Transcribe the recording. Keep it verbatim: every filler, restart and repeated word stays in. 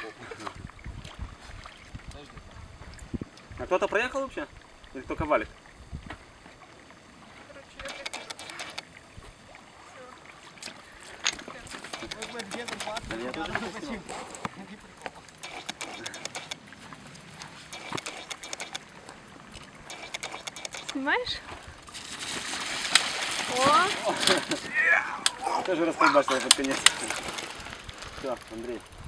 А кто-то проехал вообще? Или только Валик? Снимаешь? О! Тоже распробачила под конец. Все, Андрей.